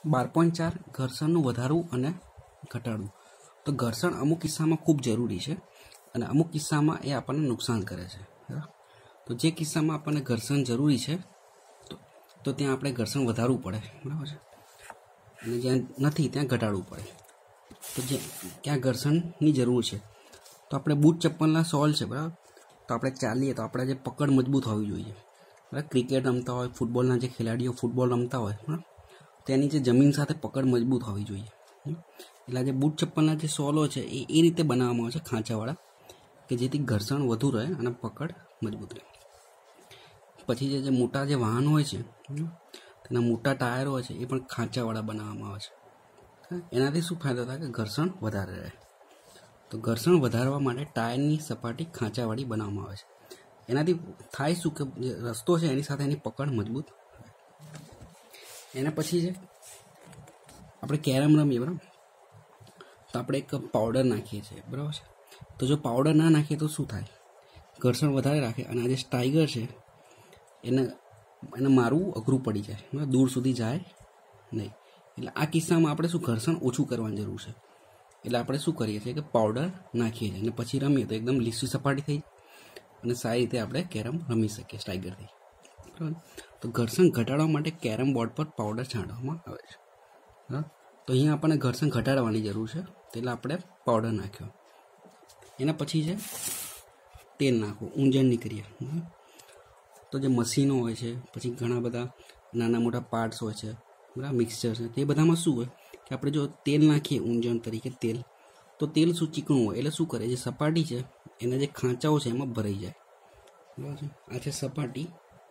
12.4 ઘર્ષણનું વધારવું અને ઘટાડવું. તો ઘર્ષણ અમુક કિસ્સામાં ખૂબ જરૂરી છે અને અમુક કિસ્સામાં એ આપણને નુકસાન કરે છે. તો જે કિસ્સામાં આપણને ઘર્ષણ જરૂરી છે તો ત્યાં આપણે ઘર્ષણ વધારવું પડે, બરાબર છે, અને જ્યાં નથી ત્યાં ઘટાડવું પડે. તો ક્યાં ઘર્ષણની જરૂર છે તો આપણે બૂટ ચપ્પલના સોલ છે, બરાબર, તો આપણે ચાલીએ તો આપણે જે પકડ મજબૂત હોવી જોઈએ, બરાબર. ક્રિકેટ રમતા હોય, ફૂટબોલના જે ખેલાડીઓ ફૂટબોલ રમતા હોય, બરાબર, તેની જે જમીન સાથે પકડ મજબૂત હોવી જોઈએ. એટલે જે બૂટ ચપ્પલના જે સોલો છે એ રીતે બનાવવામાં આવે છે, ખાંચાવાળા, કે જેથી ઘર્ષણ વધુ રહે અને પકડ મજબૂત રહે. પછી જે મોટા જે વાહનો હોય છે તેના મોટા ટાયરો હોય છે એ પણ ખાંચાવાળા બનાવવામાં આવે છે. એનાથી શું ફાયદો થાય કે ઘર્ષણ વધારે રહે. તો ઘર્ષણ વધારવા માટે ટાયરની સપાટી ખાંચાવાળી બનાવવામાં આવે છે. એનાથી થાય શું કે જે રસ્તો છે એની સાથે એની પકડ મજબૂત. એના પછી છે આપણે કેરમ રમીએ, બરાબર, તો આપણે એક પાવડર નાખીએ છીએ, બરાબર છે. તો જો પાવડર ના નાખીએ તો શું થાય, ઘર્ષણ વધારે રાખે અને આ જે ટાઈગર છે એને મારવું અઘરું પડી જાય, બરાબર, દૂર સુધી જાય નહીં. એટલે આ કિસ્સામાં આપણે શું ઘર્ષણ ઓછું કરવાની જરૂર છે. એટલે આપણે શું કરીએ છીએ કે પાવડર નાખીએ છીએ અને પછી રમીએ તો એકદમ લીસી સપાટી થઈ અને સારી રીતે આપણે કેરમ રમી શકીએ ટાઈગરથી, બરાબર. તો ઘર્ષણ ઘટાડવા માટે કેરમ બોર્ડ પર પાવડર છાંટવામાં આવે છે, બરાબર. તો અહીંયા આપણને ઘર્ષણ ઘટાડવાની જરૂર છે, એટલે આપણે પાવડર નાખ્યો. એના પછી છે તેલ નાખવું, ઊંજણની ક્રિયા. તો જે મશીનો હોય છે, પછી ઘણા બધા નાના મોટા પાર્ટ્સ હોય છે, બરાબર, મિક્સચર છે, તે બધામાં શું હોય કે આપણે જો તેલ નાખીએ ઊંજણ તરીકે તેલ, તો તેલ શું ચીકણું હોય એટલે શું કરે, જે સપાટી છે એના જે ખાંચાઓ છે એમાં ભરાઈ જાય, બરાબર છે. આ છે સપાટી,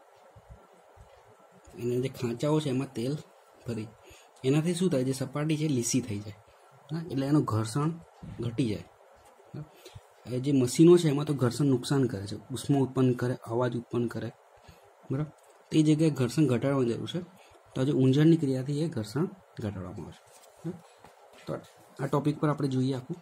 એના જે ખાંચાઓ છે એમાં તેલ ભરી, એનાથી શું થાય, જે સપાટી છે લીસી થઈ જાય, એટલે એનું ઘર્ષણ ઘટી જાય. જે મશીનો છે એમાં તો ઘર્ષણ નુકસાન કરે છે, ઉષ્મા ઉત્પન્ન કરે, અવાજ ઉત્પન્ન કરે, બરાબર. તે જગ્યાએ ઘર્ષણ ઘટાડવાની જરૂર છે. તો આજે ઊંજણની ક્રિયાથી એ ઘર્ષણ ઘટાડવામાં આવે છે. તો આ ટોપિક પર આપણે જોઈએ આખું.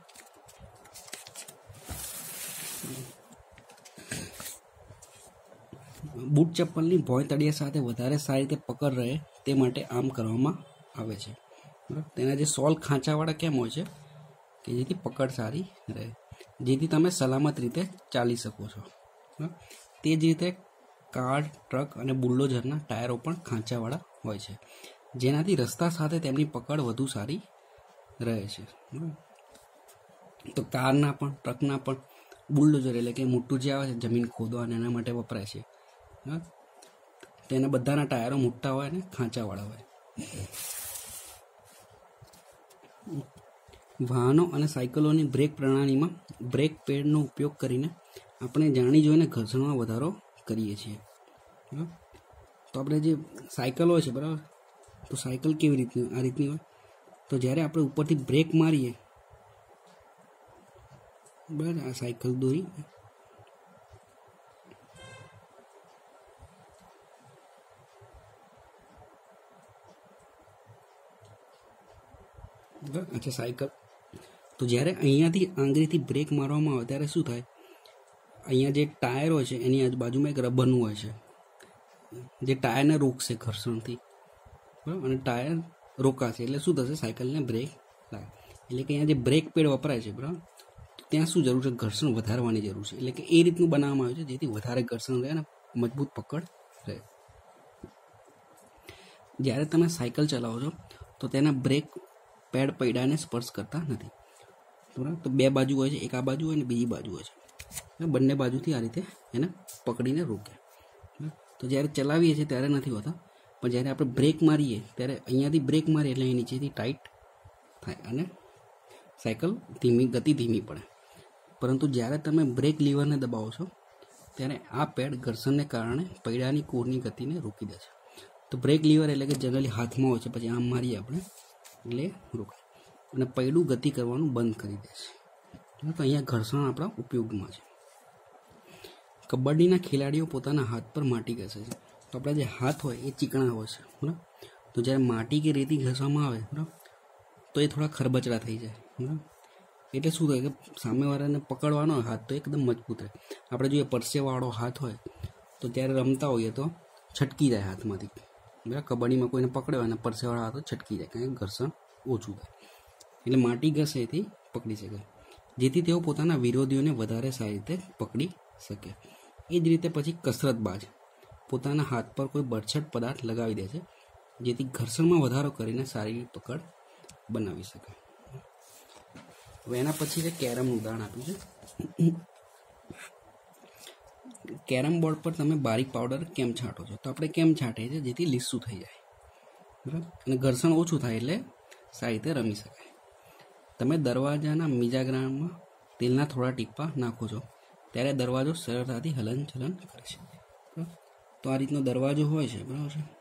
બૂટ ચપ્પલની ભોંય તળિયા સાથે વધારે સારી રીતે પકડ રહે તે માટે આમ કરવામાં આવે છે, બરાબર. તેના જે સોલ ખાંચાવાળા કેમ હોય છે કે જેથી પકડ સારી રહે, જેથી તમે સલામત રીતે ચાલી શકો છો, બરાબર. તે જ રીતે કાર, ટ્રક અને બુલડોઝરના ટાયરો પણ ખાંચાવાળા હોય છે, જેનાથી રસ્તા સાથે તેમની પકડ વધુ સારી રહે છે, બરાબર. તો કારના પણ, ટ્રકના પણ, બુલડોઝર એટલે કે મોટું જે આવે છે જમીન ખોદવા અને એના માટે વપરાય છે, બરાબર. તેના બધાના ટાયરો મોટા હોય અને ખાંચાવાળા હોય. વાહનો અને સાયકલોની બ્રેક પ્રણાલીમાં બ્રેક પેડનો ઉપયોગ કરીને આપણે જાણી જોઈને ઘર્ષણમાં વધારો કરીએ છીએ, બરાબર. તો આપણે જે સાયકલ હોય છે, બરાબર, તો સાયકલ કેવી રીતની, આ રીતની હોય. તો જ્યારે આપણે ઉપરથી બ્રેક મારીએ, બરાબર, આ સાયકલ દોરી, બરાબર, અચ્છા સાયકલ. તો જ્યારે અહીંયાથી આંગળીથી બ્રેક મારવામાં આવે ત્યારે શું થાય, અહીંયા જે ટાયર હોય છે એની આજુબાજુમાં એક રબરનું હોય છે જે ટાયરને રોકશે ઘર્ષણથી, બરાબર, અને ટાયર રોકાશે એટલે શું થશે, સાયકલને બ્રેક લાગે. એટલે કે અહીંયા જે બ્રેક પેડ વપરાય છે, બરાબર, ત્યાં શું જરૂર છે, ઘર્ષણ વધારવાની જરૂર છે. એટલે કે એ રીતનું બનાવવામાં આવ્યું છે જેથી વધારે ઘર્ષણ રહે અને મજબૂત પકડ રહે. જ્યારે તમે સાયકલ ચલાવો છો તો તેના બ્રેક પેડ પૈડાને સ્પર્શ કરતા નથી, બરાબર. તો બે બાજુ હોય છે, એક આ બાજુ હોય અને બીજી બાજુ હોય છે, બંને બાજુથી આ રીતે એને પકડીને રોકે. તો જ્યારે ચલાવીએ છીએ ત્યારે નથી હોતા, પણ જ્યારે આપણે બ્રેક મારીએ ત્યારે અહીંયાથી બ્રેક મારીએ એટલે અહીં નીચેથી ટાઈટ થાય અને સાયકલ ગતિ ધીમી પડે. પરંતુ જ્યારે તમે બ્રેક લીવરને દબાવો છો ત્યારે આ પેડ ઘર્ષણને કારણે પૈડાની કોરની ગતિને રોકી દે છે. તો બ્રેક લીવર એટલે કે જનરલી હાથમાં હોય છે, પછી આમ મારીએ આપણે એટલે રોકાય અને પૈડું ગતિ કરવાનું બંધ કરી દે છે. તો અહીંયા ઘર્ષણ આપણા ઉપયોગમાં છે. કબડ્ડીના ખેલાડીઓ પોતાના હાથ પર માટી ઘસે છે. તો આપણા જે હાથ હોય એ ચીકણા હોય છે, બરાબર. તો જ્યારે માટી કે રેતી ઘસવામાં આવે, બરાબર, તો એ થોડા ખરબચડા થઈ જાય, બરાબર. એટલે શું થાય કે સામેવાળાને પકડવાનો હોય હાથ તો એકદમ મજબૂત રહે. આપણે જોઈએ પરસેવાળો હાથ હોય તો ત્યારે રમતા હોઈએ તો છટકી જાય હાથમાંથી, બરાબર. કબડ્ડીમાં કોઈને પકડ્યો અને પરસેવાળા હાથો છટકી જાય, કારણ કે ઘર્ષણ ઓછું થાય. એટલે માટી ઘસે એથી પકડી શકે, જેથી તેઓ પોતાના વિરોધીઓને વધારે સારી રીતે પકડી શકે. એ જ રીતે પછી કસરતબાજ પોતાના હાથ પર કોઈ બરછટ પદાર્થ લગાવી દે છે, જેથી ઘર્ષણમાં વધારો કરીને સારી પકડ બનાવી શકે. હવે એના પછી છે કેરમનું ઉદાહરણ આપ્યું છે. કેરમ બોર્ડ પર તમે બારીક પાવડર કેમ છાંટો છો? તો આપણે કેમ છાંટીએ છીએ? જેથી લીસું થઈ જાય, બરાબર, અને ઘર્ષણ ઓછું થાય એટલે સારી રીતે રમી શકાય. તમે દરવાજાના મીજાગ્રામમાં તેલના થોડા ટીપા નાખો છો, ત્યારે દરવાજો સરળતાથી હલનચલન કરે છે. તો આ રીતનો દરવાજો હોય છે, બરાબર છે.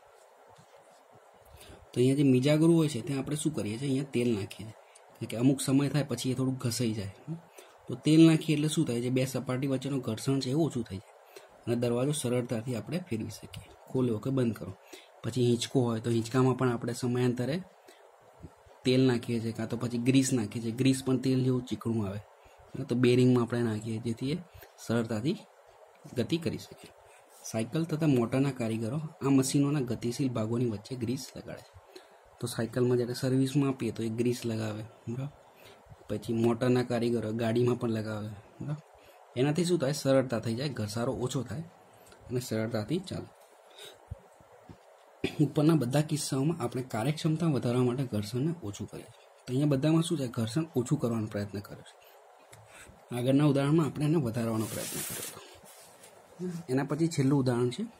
તો અહીંયા જે મીજાગરું હોય છે ત્યાં આપણે શું કરીએ છીએ? અહીંયા તેલ નાખીએ છીએ, કારણ કે અમુક સમય થાય પછી એ થોડુંક ઘસાઈ જાય. તો તેલ નાખીએ એટલે શું થાય? જે બે સપાટી વચ્ચેનું ઘર્ષણ છે એ ઓછું થઈ જાય અને દરવાજો સરળતાથી આપણે ફેરવી શકીએ, ખોલ્યો કે બંધ કરો. પછી હિંચકો હોય તો હિંચકામાં પણ આપણે સમયાંતરે તેલ નાખીએ છીએ, કાં તો પછી ગ્રીસ નાખીએ છીએ. ગ્રીસ પણ તેલ જેવું ચીકણું આવે, તો બેરિંગમાં આપણે નાખીએ, જેથી એ સરળતાથી ગતિ કરી શકે. સાયકલ તથા મોટરના કારીગરો આ મશીનોના ગતિશીલ ભાગોની વચ્ચે ગ્રીસ લગાડે છે. તો સાયકલમાં જ્યારે સર્વિસમાં આપીએ તો એ ગ્રીસ લગાવે, બરાબર. પછી મોટરના કારીગરો ગાડીમાં પણ લગાવે, બરાબર. એનાથી શું થાય? સરળતા થઈ જાય, ઘસારો ઓછો થાય અને સરળતાથી ચાલે. ઉપરના બધા કિસ્સાઓમાં આપણે કાર્યક્ષમતા વધારવા માટે ઘર્ષણને ઓછું કરીએ છીએ. તો અહીંયા બધામાં શું છે? ઘર્ષણ ઓછું કરવાનો પ્રયત્ન કર્યો છે. આગળના ઉદાહરણમાં આપણે એને વધારવાનો પ્રયત્ન કર્યો હતો. એના પછી છેલ્લું ઉદાહરણ છે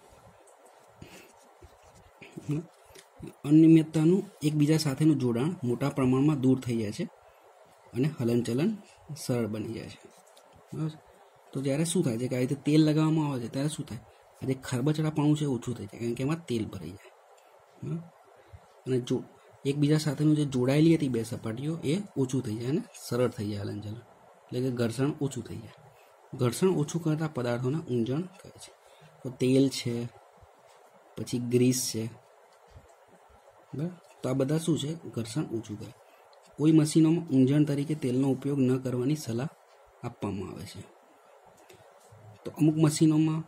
અનિયમિતતાનું એકબીજા સાથેનું જોડાણ મોટા પ્રમાણમાં દૂર થઈ જાય છે અને હલનચલન સરળ બની જાય છે, બરાબર. તો જ્યારે શું થાય છે કે આ રીતે તેલ લગાવવામાં આવે છે ત્યારે શું થાય? આ જે ખરબચડાપણું છે ઓછું થઈ જાય, કારણ કે એમાં તેલ ભરાઈ જાય, બરાબર. અને જો એકબીજા સાથેનું જે જોડાયેલી હતી બે સપાટીઓ એ ઓછું થઈ જાય અને સરળ થઈ જાય હલનચલન, એટલે કે ઘર્ષણ ઓછું થઈ જાય. ઘર્ષણ ઓછું કરતા પદાર્થોને ઊંજણ કહે છે. તો તેલ છે, પછી ગ્રીસ છે, બરાબર. તો આ બધા શું છે? ઘર્ષણ ઓછું કરે. કોઈ મશીનોમાં ઊંજણ તરીકે તેલનો ઉપયોગ ન કરવાની સલાહ આપવામાં આવે છે. તો અમુક મશીનોમાં,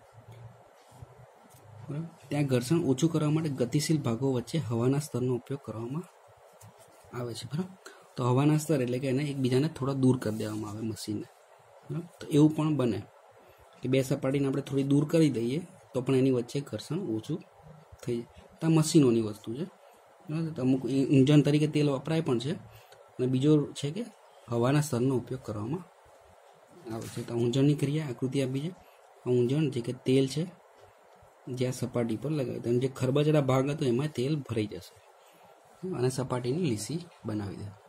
બરાબર, ત્યાં ઘર્ષણ ઓછું કરવા માટે ગતિશીલ ભાગો વચ્ચે હવાના સ્તરનો ઉપયોગ કરવામાં આવે છે, બરાબર. તો હવાના સ્તર એટલે કે એને એકબીજાને થોડા દૂર કરી દેવામાં આવે મશીનને, બરાબર. તો એવું પણ બને કે બે સપાટીને આપણે થોડી દૂર કરી દઈએ તો પણ એની વચ્ચે ઘર્ષણ ઓછું થઈ જાય. તો આ મશીનોની વસ્તુ છે, બરાબર. તો અમુક ઇંજણ તરીકે તેલ વપરાય પણ છે, અને બીજો છે કે હવાના સ્તરનો ઉપયોગ કરવામાં આવે છે. તો ઊંજણની ક્રિયા આકૃતિ આપી છે. આ ઊંજણ જે કે તેલ છે જે આ સપાટી પર લગાવી દે, જે ખરબચડા ભાગ હતો એમાં તેલ ભરાઈ જશે અને સપાટીની લીસી બનાવી દે.